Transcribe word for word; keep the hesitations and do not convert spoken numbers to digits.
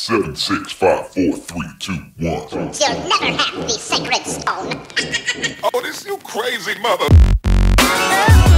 seven, six, five, four, three, two, one. You'll never have the sacred stone. Oh, this you crazy mother.